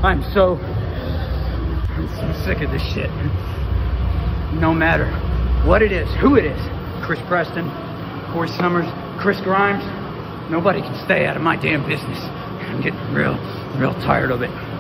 I'm so sick of this shit. No matter what it is, who it is, Chris Preston, Corey Summers, Chris Grimes, nobody can stay out of my damn business. I'm getting real tired of it.